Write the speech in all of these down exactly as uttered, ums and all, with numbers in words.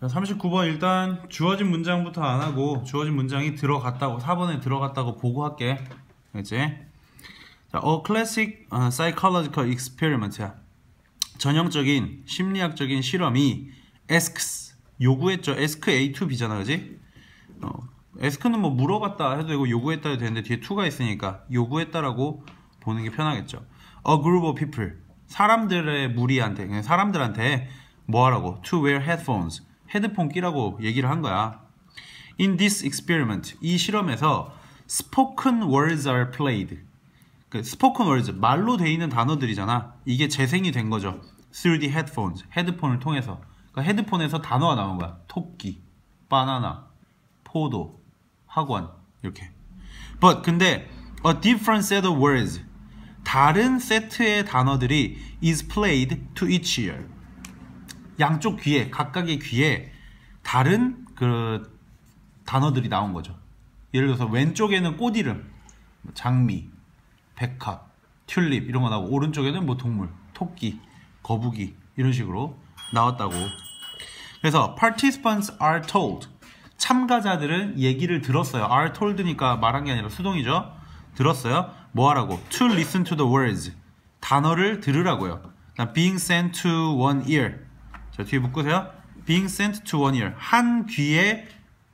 자, 삼십구 번 일단 주어진 문장부터 안 하고 주어진 문장이 들어갔다고 사 번에 들어갔다고 보고할게. 그치? 자, A classic uh, psychological experiment야. 전형적인 심리학적인 실험이 asks 요구했죠. ask A to B잖아, 그지? 어, ask는 뭐 물어봤다 해도 되고 요구했다 해도 되는데 뒤에 to가 있으니까 요구했다라고 보는 게 편하겠죠. A group of people 사람들의 무리한테 그냥 사람들한테 뭐 하라고? To wear headphones 헤드폰 끼라고 얘기를 한 거야. In this experiment 이 실험에서 spoken words are played. 그 spoken words 말로 돼 있는 단어들이잖아. 이게 재생이 된 거죠. Through the headphones 헤드폰을 통해서. 그러니까 헤드폰에서 단어가 나온 거야. 토끼, 바나나, 포도, 학원 이렇게. But 근데 a different set of words 다른 세트의 단어들이 is played to each ear. 양쪽 귀에 각각의 귀에 다른 그 단어들이 나온 거죠. 예를 들어서 왼쪽에는 꽃 이름, 장미, 백합, 튤립 이런 거 나오고 오른쪽에는 뭐 동물, 토끼, 거북이 이런 식으로 나왔다고. 그래서 participants are told 참가자들은 얘기를 들었어요. are told니까 말한 게 아니라 수동이죠. 들었어요. 뭐 하라고? To listen to the words 단어를 들으라고요. being sent to one ear 자 뒤에 묶으세요. being sent to one ear 한 귀에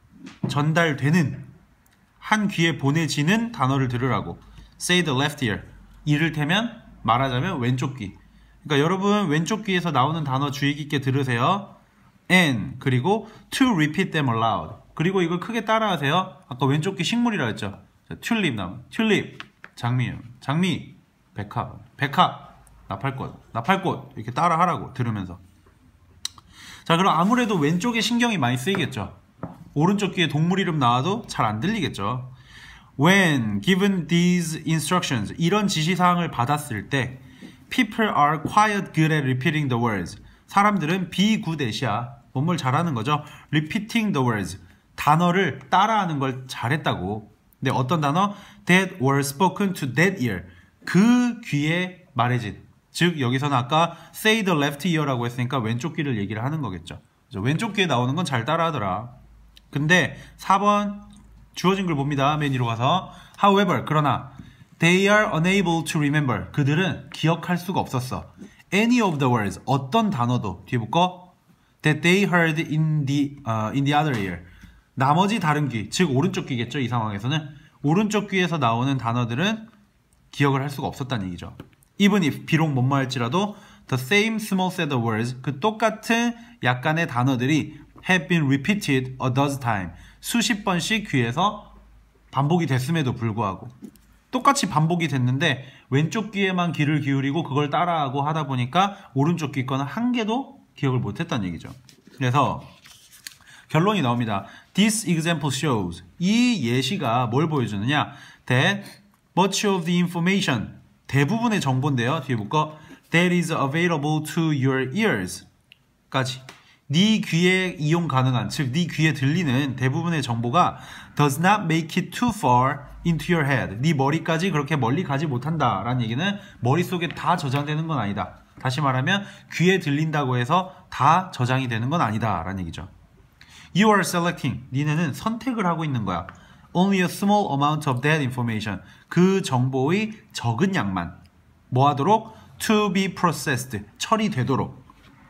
전달되는 한 귀에 보내지는 단어를 들으라고. say the left ear 이를테면 말하자면 왼쪽 귀. 그러니까 여러분 왼쪽 귀에서 나오는 단어 주의 깊게 들으세요. and 그리고 to repeat them aloud 그리고 이걸 크게 따라하세요. 아까 왼쪽 귀 식물이라 했죠. 튤립 나무 튤립 장미 장미 백합 백합 나팔꽃 나팔꽃 이렇게 따라하라고 들으면서. 자 그럼 아무래도 왼쪽에 신경이 많이 쓰이겠죠. 오른쪽 귀에 동물 이름 나와도 잘 안 들리겠죠. When given these instructions 이런 지시사항을 받았을 때 people are quite good at repeating the words 사람들은 be good at이야. 뭔 뭘 잘하는 거죠. repeating the words 단어를 따라하는 걸 잘했다고. 근데 어떤 단어? that were spoken to that ear 그 귀에 말해진 즉 여기서는 아까 say the left ear라고 했으니까 왼쪽 귀를 얘기를 하는 거겠죠. 그래서 왼쪽 귀에 나오는 건 잘 따라하더라. 근데 사 번 주어진 글 봅니다. 맨 위로 가서 however 그러나 they are unable to remember 그들은 기억할 수가 없었어. any of the words 어떤 단어도 뒤에 묶어 that they heard in the, uh, in the other ear 나머지 다른 귀 즉 오른쪽 귀겠죠. 이 상황에서는 오른쪽 귀에서 나오는 단어들은 기억을 할 수가 없었다는 얘기죠. even if 비록 뭐뭐 할지라도 the same small set of words 그 똑같은 약간의 단어들이 have been repeated a dozen times 수십 번씩 귀에서 반복이 됐음에도 불구하고 똑같이 반복이 됐는데 왼쪽 귀에만 귀를 기울이고 그걸 따라하고 하다 보니까 오른쪽 귀 거는 한 개도 기억을 못했다는 얘기죠. 그래서 결론이 나옵니다. This example shows 이 예시가 뭘 보여주느냐 that much of the information 대부분의 정보인데요. 뒤에 묶어 that is available to your ears 까지 네 귀에 이용 가능한 즉 네 귀에 들리는 대부분의 정보가 does not make it too far into your head 네 머리까지 그렇게 멀리 가지 못한다 라는 얘기는 머릿속에 다 저장되는 건 아니다. 다시 말하면 귀에 들린다고 해서 다 저장이 되는 건 아니다 라는 얘기죠. You are selecting 니네는 선택을 하고 있는 거야. Only a small amount of that information 그 정보의 적은 양만 뭐 하도록? To be processed 처리되도록.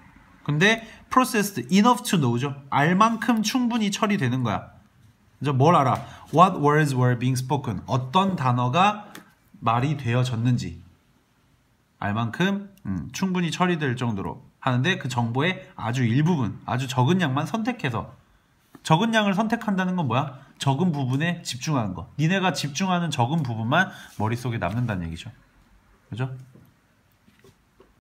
근데 processed enough to know죠. 알 만큼 충분히 처리되는 거야. 그래서 뭘 알아? What words were being spoken 어떤 단어가 말이 되어졌는지 알 만큼 음, 충분히 처리될 정도로 하는데 그 정보의 아주 일부분 아주 적은 양만 선택해서 적은 양을 선택한다는 건 뭐야? 적은 부분에 집중하는 거. 니네가 집중하는 적은 부분만 머릿속에 남는다는 얘기죠. 그죠?